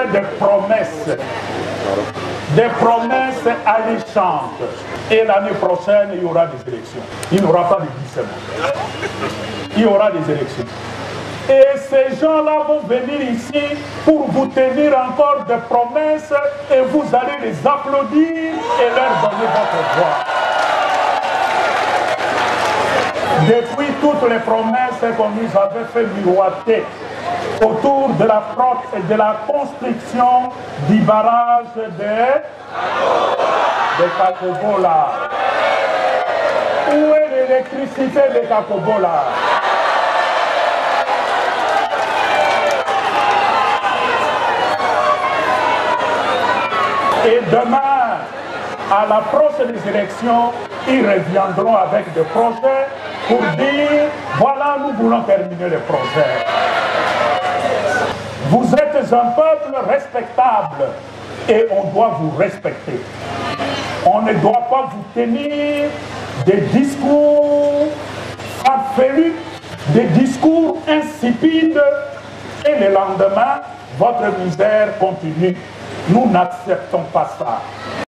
fait des promesses alléchantes. Et l'année prochaine, il y aura des élections. Il n'y aura pas de glissement. Il y aura des élections. Et ces gens-là vont venir ici pour vous tenir encore des promesses et vous allez les applaudir et leur donner votre voix. Depuis toutes les promesses qu'on nous avait fait miroiter autour de la construction du barrage de Kakobola. Où est l'électricité de Kakobola? Et demain, à l'approche des élections, ils reviendront avec des projets pour dire, voilà, nous voulons terminer le projet. Vous êtes un peuple respectable et on doit vous respecter. On ne doit pas vous tenir des discours farfelus, des discours insipides et le lendemain, votre misère continue. Nous n'acceptons pas ça.